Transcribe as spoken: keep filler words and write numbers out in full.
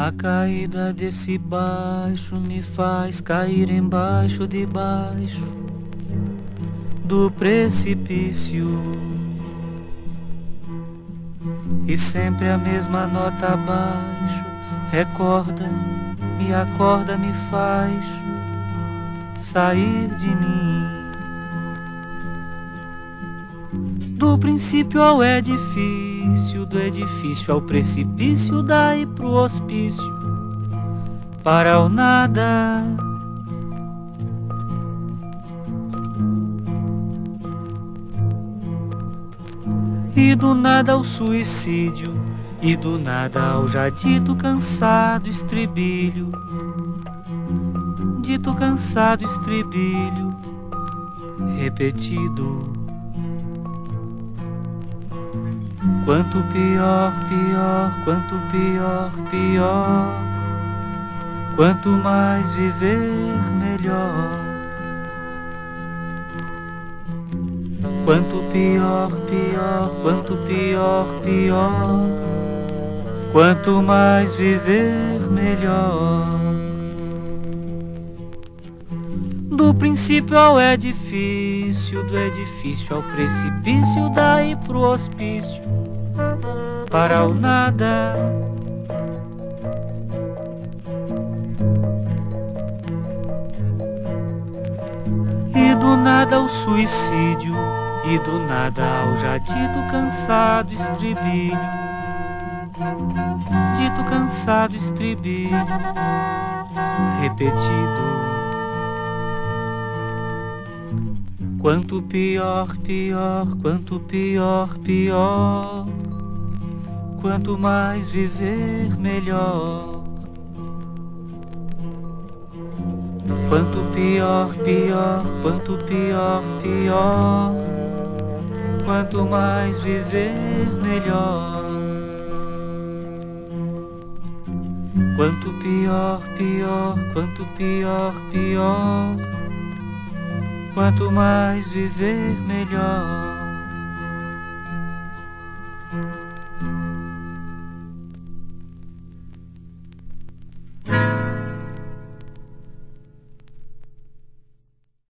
A caída desse baixo me faz cair embaixo de baixo do precipício, e sempre a mesma nota abaixo recorda, me acorda, me faz sair de mim. Do princípio ao edifício, do edifício ao precipício, daí pro hospício, para o nada. E do nada ao suicídio, e do nada ao já dito cansado estribilho, dito cansado estribilho, repetido. Quanto pior, pior, quanto pior, pior, quanto mais viver, melhor. Quanto pior, pior, quanto pior, pior, quanto mais viver, melhor. Do princípio ao edifício, do edifício ao precipício, daí pro hospício, para o nada. E do nada ao suicídio, e do nada ao já dito cansado estribilho, dito cansado estribilho, repetido. Quanto pior, pior, quanto pior, pior, quanto mais viver, melhor. Quanto pior, pior, quanto pior, pior, quanto mais viver, melhor. Quanto pior, pior, quanto pior, pior, quanto mais viver, melhor.